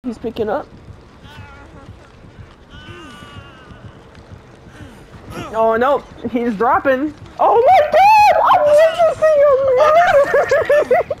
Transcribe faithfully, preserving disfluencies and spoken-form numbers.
He's picking up. Oh no, he's dropping. Oh my god! I did you see him?